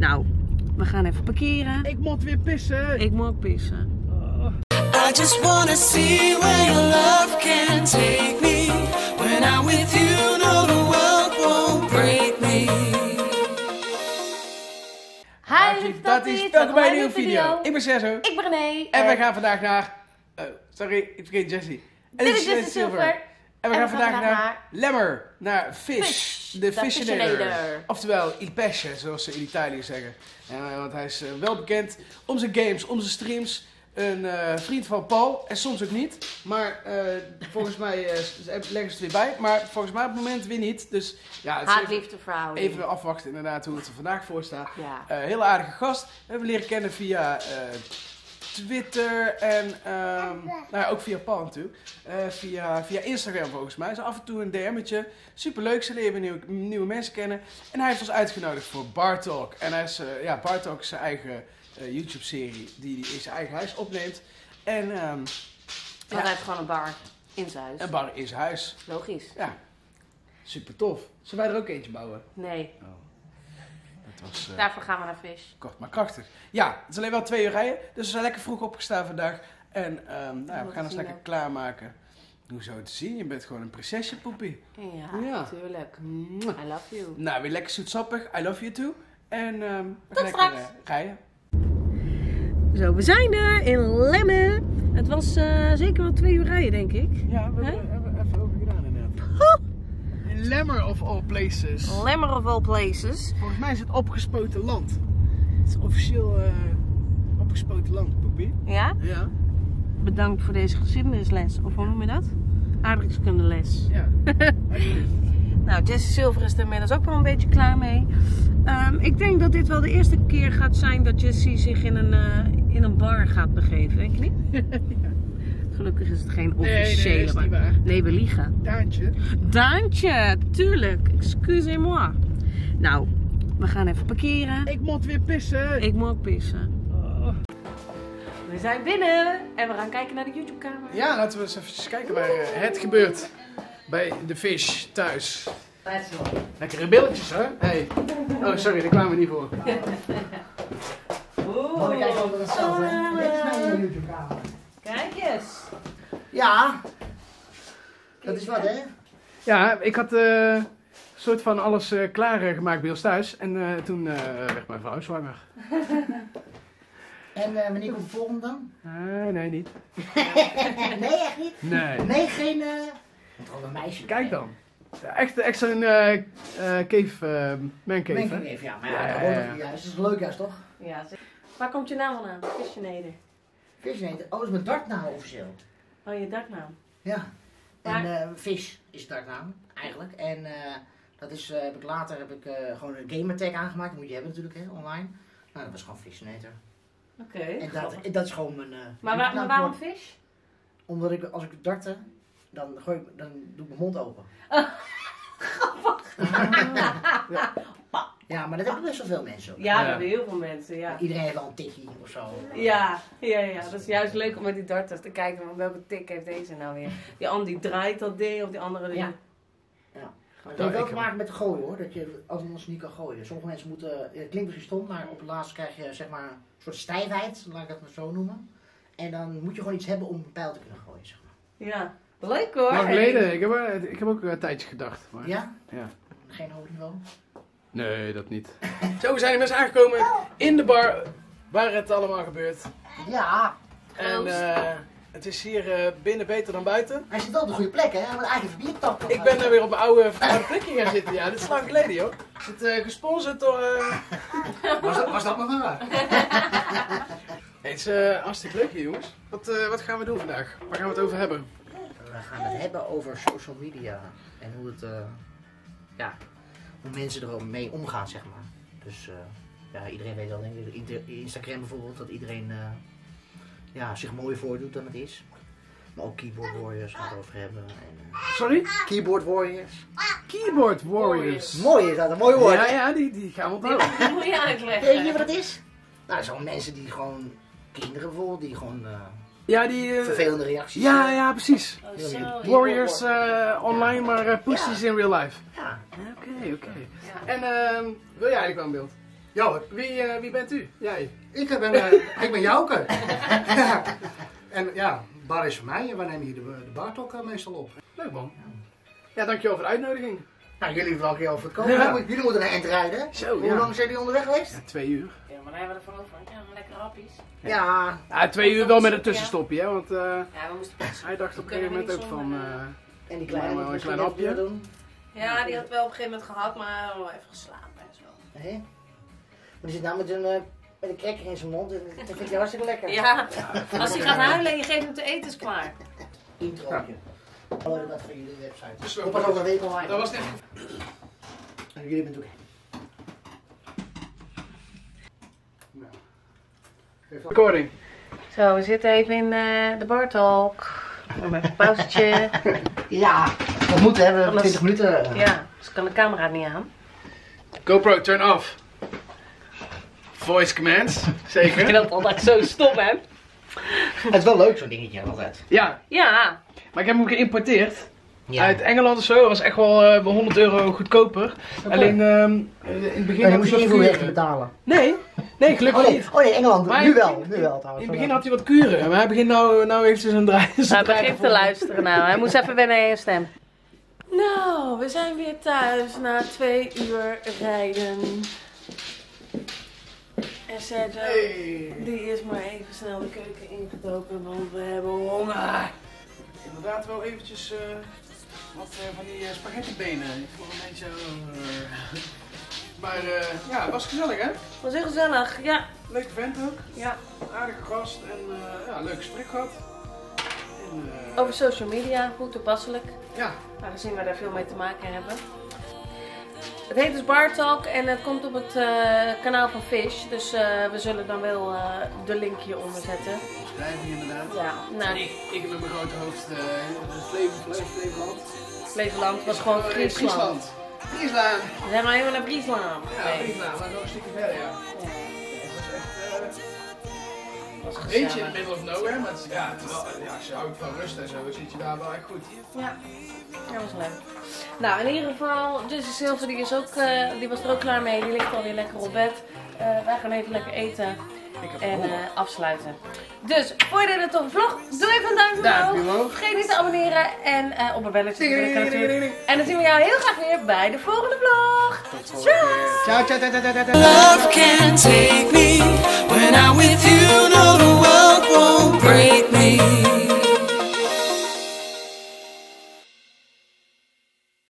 Nou, we gaan even parkeren. Ik moet weer pissen. Ik moet pissen. I just wanna see where your love can take me. When I'm with you, no, the world won't break me. Hi lieve tatties, welkom bij een nieuwe video. Ik ben Sergio. Ik ben René. En wij gaan vandaag naar... sorry, ik vergeet Jessie. En Dit is Jessie Silver. En we gaan vandaag naar Lemmer, naar Fish, de Fishinator. Oftewel Il Pesce, zoals ze in Italië zeggen. Want hij is wel bekend om zijn games, om zijn streams. Een vriend van Paul, en soms ook niet. Maar volgens mij leggen ze het weer bij. Maar volgens mij op het moment weer niet. Dus ja, het is Haat-liefde-verhouding. even afwachten inderdaad hoe het er vandaag voor staat. Ja. Hele aardige gast. We hebben leren kennen via Twitter en nou ja, ook via Paul natuurlijk. Via Instagram volgens mij. Dus af en toe een DM'tje. Superleuk, ze leren nieuwe mensen kennen. En hij heeft ons uitgenodigd voor Bar Talk. En hij is, Bar Talk is zijn eigen YouTube-serie die hij in zijn eigen huis opneemt. En hij heeft gewoon een bar in zijn huis. Een bar in zijn huis. Logisch. Ja, super tof. Zullen wij er ook eentje bouwen? Nee. Oh. Dat was, Daarvoor gaan we naar Fish. kort maar krachtig. Ja, het is alleen wel 2 uur rijden. Dus we zijn lekker vroeg opgestaan vandaag. En we gaan ons lekker klaarmaken. Hoezo te zien? Je bent gewoon een prinsesje, poepie. Ja, Ja. natuurlijk. Mwah. I love you. Nou, weer lekker zoetsappig. I love you too. En we gaan Tot lekker straks. rijden. Zo, we zijn er in Lemmen. Het was zeker wel 2 uur rijden, denk ik. Ja, we hebben even over gedaan inderdaad. In Lemmer of all places. Lemmer of all places. Volgens mij is het opgespoten land. Het is officieel opgespoten land, poepie. Ja? Ja. Bedankt voor deze geschiedenisles. Of hoe noem je dat? Aardrijkskundeles. Ja. Nou, Jessie Silver is er inmiddels ook wel een beetje klaar mee. Ik denk dat dit wel de eerste keer gaat zijn dat Jessie zich in een bar gaat begeven, denk je niet? Ja. Gelukkig is het geen Nee, officiële is bar. niet waar. Nee, we liegen. Daantje. Daantje, tuurlijk. Excusez-moi. Nou, we gaan even parkeren. Ik moet weer pissen. Ik moet pissen. Oh. We zijn binnen en we gaan kijken naar de YouTube-kamer. Ja, laten we eens even kijken waar het gebeurt. Bij de Fish thuis. Lekkere billetjes, hè? Hey. Oh, sorry, daar kwamen we niet voor. Oeh. Kijk over hetzelfde. Dit is mijn YouTube-kamer. Kijk eens. Ja, dat is wat, hè? Ja, ik had een soort van alles klaargemaakt bij ons thuis. En toen werd mijn vrouw zwanger. En wanneer komt de volgende dan? Nee, niet. Nee, echt niet? Nee. Nee, geen... Want gewoon een meisje. Kijk dan. Ja, echt zo'n cave, mancave, hè? Mancave, ja. Maar ja, dat hoort toch juist. Dat is leuk juist, toch? Ja, waar komt je naam vandaan? Fishinator. Fishinator. Oh, dat is mijn dartnaam officieel. Oh, je dartnaam. Ja. Maar- En Fish is dartnaam, eigenlijk. En dat is, later heb ik gewoon een gamertag aangemaakt. Dat moet je hebben natuurlijk, hè, online. Nou, dat was gewoon Fishinator. Oké. En dat is gewoon mijn... Maar waarom Fish? Omdat ik, als ik dartte, dan doe ik mijn mond open. Ja, maar dat hebben best wel veel mensen ook. Ja, dat Ja. hebben heel veel mensen, ja. Iedereen heeft wel een tikkie of zo. Ja, dat is juist leuk om met die darters te kijken, maar welke tik heeft deze nou weer? Die andere die draait dat ding of die andere die... Ja. Maar het Nou, heeft wel ik te maken met gooien hoor, dat je anders niet kan gooien. Sommige mensen moeten, het klinkt misschien stom, maar op het laatst krijg je zeg maar een soort stijfheid, laat ik het maar zo noemen. En dan moet je gewoon iets hebben om een pijl te kunnen gooien, zeg maar. Ja, leuk hoor. Lang geleden. Ik heb ook een tijdje gedacht. Maar... Ja? Ja. Geen hoog niveau? Nee, dat niet. Zo, we zijn inmiddels aangekomen in de bar waar het allemaal gebeurt. Ja, En het is hier binnen beter dan buiten. hij zit wel op de goede plek hè, hij moet eigenlijk even bier tappen. Ik ben er weer op mijn oude vertrouwde plekje gaan zitten. Ja, dit is lang geleden joh. Het is gesponsord door... Was dat maar waar? Hey, het is hartstikke leuk hier jongens. Wat gaan we doen vandaag? Waar gaan we het over hebben? We gaan het hebben over social media en hoe het, hoe mensen er mee omgaan, zeg maar. Dus ja, iedereen weet wel, denk ik, Instagram bijvoorbeeld, dat iedereen zich mooier voordoet dan het is. Maar ook keyboard warriors gaan we het over hebben. En, Sorry? keyboard warriors. Keyboard Warriors. Mooi is dat, een mooi woord. Ja, die gaan we onthouden. Dat moet je Weet je uitleggen. wat het is? Nou, zo'n mensen die gewoon, kinderen bijvoorbeeld, die gewoon Ja, die... vervelende reacties ja, precies. Oh, zo, Warriors online, maar pussies in real life. Ja. Oké. Ja. En wil jij eigenlijk wel een beeld? Ja hoor. Wie bent u? Jij? Ik ben Jouke. Ja. En ja, bar is voor mij en wij nemen hier de bartok meestal op. Leuk man. Ja, dankjewel voor de uitnodiging. Nou, jullie wel een keer over het komen. Ja. Jullie moeten naar End rijden. Zo, Hoe lang zijn jullie onderweg geweest? Ja, 2 uur. Ja, maar dan hebben we ervan over. Ja, lekker happies. Ja. Ja, 2 uur wel met een tussenstopje, hè, want Ja, we moesten passen. hij dacht op een gegeven moment ook van... En die Maar kleine, wel een misschien klein even hapje. doen. Ja, die had wel op een gegeven moment gehad, maar wel even geslapen en zo. Hé? Maar die zit nou met een cracker in zijn mond en dat vind je hartstikke lekker. Ja, als hij gaat huilen en je geeft hem te eten, is klaar. Introotje. Oh, dat voor jullie website. Dus wel Ik pas over een week online. Dat was net... En jullie bent ook... Recording. Zo, we zitten even in de bartalk. Even een pauzetje. Ja, dat moet hè, we hebben Anders- 20 minuten. Ja, dus kan de camera niet aan. GoPro, turn off. Voice commands, Ik zeker. vind dat altijd zo stom, hè? Het is wel leuk zo'n dingetje altijd. Ja, Ja. maar ik heb hem geïmporteerd. Ja. Uit Engeland of zo, dat was echt wel €100 goedkoper. Alleen in het begin Ja, je had moest hij je wat invoerrechten kuren. betalen. Nee, gelukkig niet. Oh nee, Engeland, Maar nu in- wel In trouwens. het begin had hij wat kuren, maar hij begint nou heeft hij zijn draai. Hij begint te luisteren nou. Hij moest even wennen aan je stem. Nou, we zijn weer thuis na 2 uur rijden. En Sergio, die is maar even snel de keuken ingedoken, want we hebben honger. Inderdaad wel eventjes wat van die spaghettibenen. Ik vond een beetje... Maar ja, het was gezellig hè? Was heel gezellig, ja. Leuke vent ook. Ja. Aardige gast en ja, leuk gesprek gehad. En, Over social media, goed toepasselijk. ja, Aangezien we daar veel mee te maken hebben. Het heet dus Bar Talk en het komt op het kanaal van Fish. Dus we zullen dan wel de link hieronder zetten. beschrijving inderdaad. Ja, nou, Ik met mijn grote hoofd, Flevoland. Flevoland was gewoon Friesland. Friesland. We zijn maar helemaal naar Friesland. Ja, Friesland, maar nog een stukje verder, ja. Dat was Beetje in gezellig. the middle of nowhere, maar het is, ja, als je houdt van rust en zo, zit je daar wel echt goed. Ja, dat was leuk. Nou, in ieder geval, Jessie Silver die was er ook klaar mee. Die ligt alweer lekker op bed. Wij gaan even lekker eten en afsluiten. Dus, vond je dit een toffe vlog? Doe even een duimpje Duimpje omhoog. omhoog. Vergeet niet te abonneren en op een belletje te drukken natuurlijk. En dan zien we jou heel graag weer bij de volgende vlog. Ciao, ciao, ciao, ciao, ciao, ciao. Love can take me when I'm with you. No, the world won't break me.